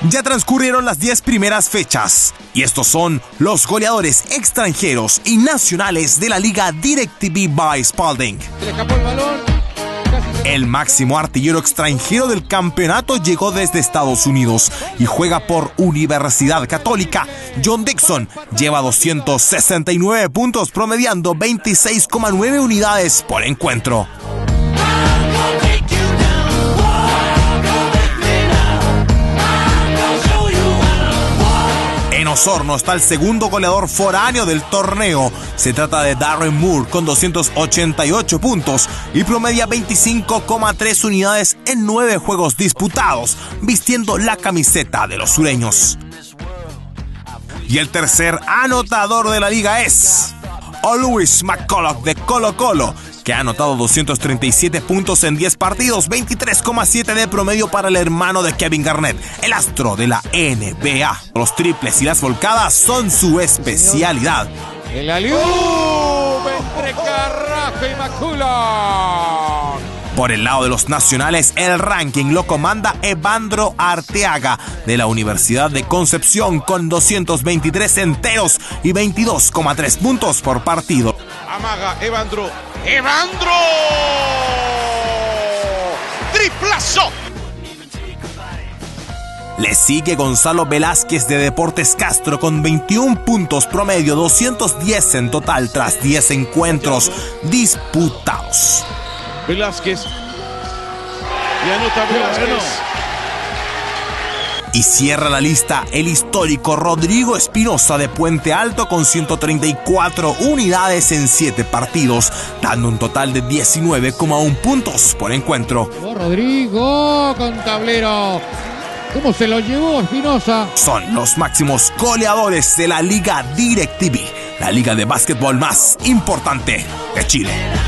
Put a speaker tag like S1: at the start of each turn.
S1: Ya transcurrieron las 10 primeras fechas y estos son los goleadores extranjeros y nacionales de la Liga DirecTV by Spalding.
S2: Se le escapó el balón.
S1: El máximo artillero extranjero del campeonato llegó desde Estados Unidos y juega por Universidad Católica. John Dixon lleva 269 puntos, promediando 26,9 unidades por encuentro. En Osorno está el segundo goleador foráneo del torneo. Se trata de Darren Moore con 288 puntos y promedia 25,3 unidades en 9 juegos disputados, vistiendo la camiseta de los sureños. Y el tercer anotador de la liga es Lewis McCulloch de Colo Colo, que ha anotado 237 puntos en 10 partidos, 23,7 de promedio para el hermano de Kevin Garnett, el astro de la NBA. Los triples y las volcadas son su especialidad.
S2: El alley-oop entre Carrasco y McCulloch.
S1: Por el lado de los nacionales, el ranking lo comanda Evandro Arteaga de la Universidad de Concepción con 223 enteros y 22,3 puntos por partido.
S3: Amaga Evandro. ¡Evandro! ¡Triplazo!
S1: Le sigue Gonzalo Velázquez de Deportes Castro con 21 puntos promedio, 210 en total tras 10 encuentros disputados.
S3: Velázquez. Y anota Velázquez.
S1: Y cierra la lista el histórico Rodrigo Espinosa de Puente Alto con 134 unidades en 7 partidos, dando un total de 19,1 puntos por encuentro.
S2: Rodrigo con tablero. ¿Cómo se lo llevó Espinosa?
S1: Son los máximos goleadores de la Liga DirecTV, la liga de básquetbol más importante de Chile.